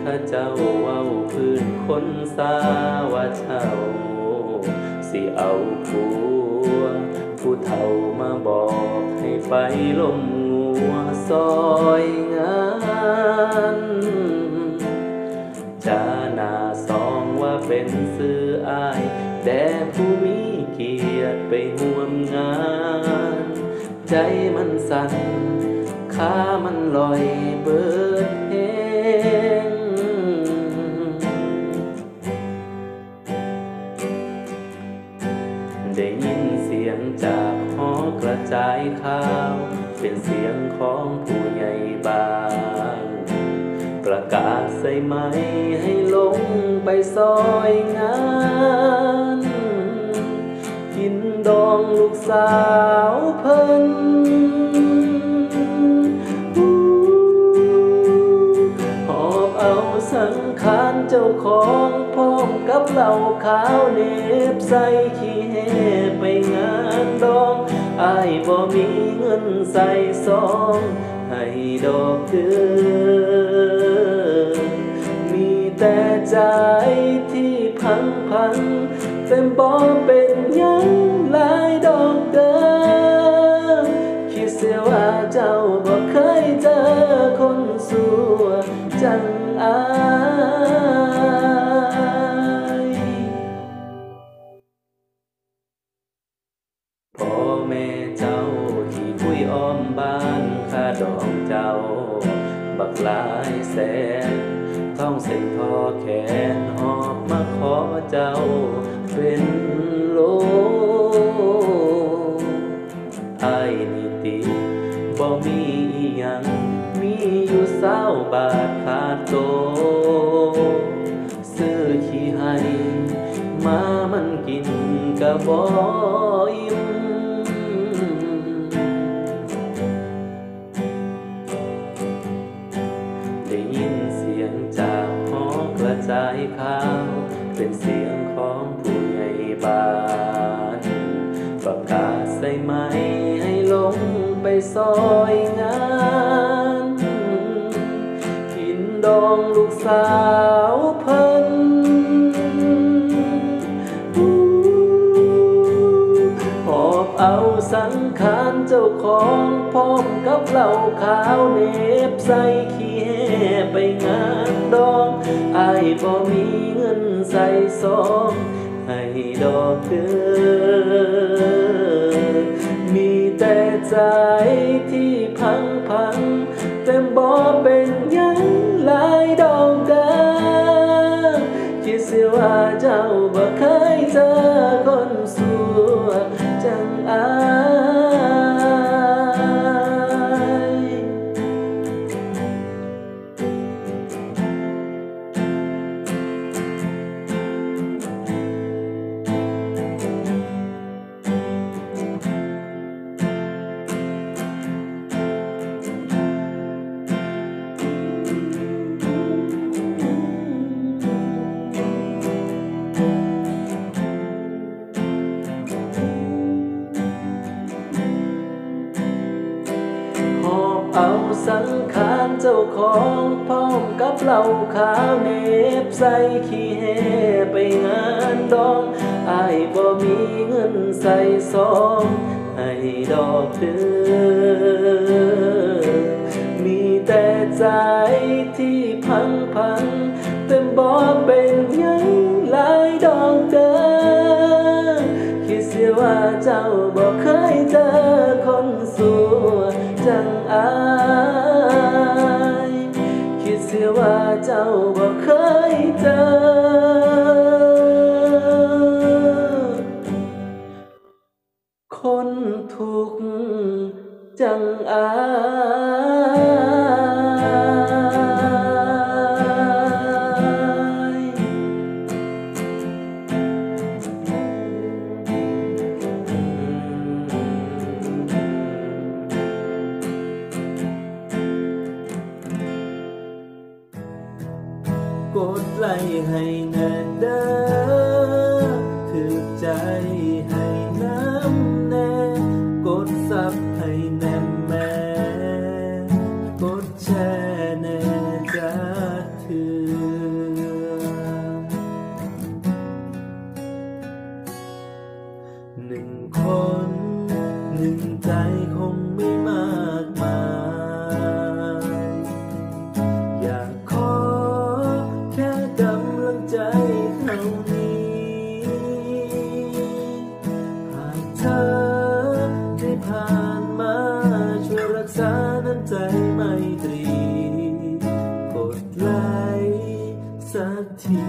ข้าเจ้าเว้าพื้นคนสาว่าเจ้าสิเอาผัวผู้เฒ่ามาบอกให้ไปลมงัวซอยงานจาหน้าซองว่าเป็นซื้ออายแต่ผู้มีเกียรติไปห่วมงานใจมันสั่นขามันลอยเบิดแหงได้ยินเสียงจากหอกระจายข่าวเป็นเสียงของผู้ใหญ่บ้านประกาศใส่ไม้ให้ลงไปซอยงานกินดองลูกสาวเพิ่นหอบเอาสังขารเจ้าของพร้อมกับเหล้าขาวเนบใส่ขี้แห่ไปงานดองอ้ายบ่มีเงินใส่ซองให้ดอกเดือมีแต่ใจที่พังแต่บ่เป็นหยังหลายดอกเด้อคิดเสียว่าเจ้าบ่เคยเจอคนสัวจังอายพ่อแม่เจ้าที่คุยอ้อมบ้านค่าดอกเจ้าบักหลายแสนท่องเส้นทอแขนหอบมาขอเจ้าเป็นโลอ้ายนี่ติบ่มีอิหยังมีอยู่20 บาทขาดโตซื้อขี้ให้มามันกินกะบ่อิ่มได้ยินเสียงจากหอกระจายข่าวเป็นเสียงของผู้ใหญ่บ้านประกาศใส่ไม้ให้ลงไปซอยงานกินดองลูกสาวเพิ่นหอบเอาสังขารเจ้าของพร้อมกับเหล้าขาวเนบใส่ขี้แห่ไปงานดองอ้ายบ่มีเงินใส่ซองให้ดอกเด้อมีแต่ใจที่พังแต่บ่เป็นหยังหลายดอกเด้อคิดเสียว่าเจ้าบ่เคยเจอคนสัวจังอายเอาสังขารเจ้าของพร้อมกับเหล้าขาวเนบใส่ขี้แห่ไปงานดองอ้ายบ่มีเงินใส่ซองให้ดอกเด้อมีแต่ใจที่พังแต่บ่เป็นหยังหลายดอกเด้อคิดเสียว่าเจ้าบ่เคยเจอคนสัวจังอายคิดเสียว่าเจ้าบ่เคยเจอคนทุกข์จังอายกดไลค์ให้แน่เด้อถึกใจให้น้ำแน่กดซับให้แน่แม่กดแชร์แน่จะถือคงไม่มากมายอยากขอแค่กำลังใจเท่านี้หากเธอได้ผ่านมาช่วยรักษาน้ำใจไมตรีกดไลค์สักที